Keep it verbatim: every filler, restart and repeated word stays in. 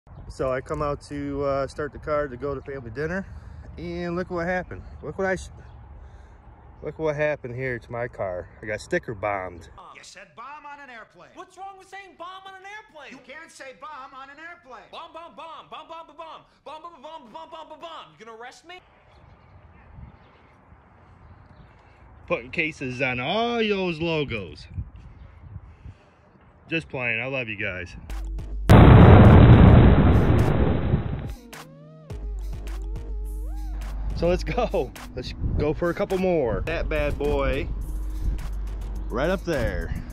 So I come out to uh, start the car to go to family dinner, and look what happened. Look what I sh look what happened here to my car. I got sticker bombed. You said bomb on an airplane. What's wrong with saying bomb on an airplane? You can't say bomb on an airplane. Bomb, bomb, bomb, bomb, bomb, bomb, bomb, bomb, bomb, bomb, bomb, bomb, bomb, bomb. You gonna arrest me? Putting cases on all those logos. Just playing. I love you guys. So let's go. Let's go for a couple more. That bad boy right up there.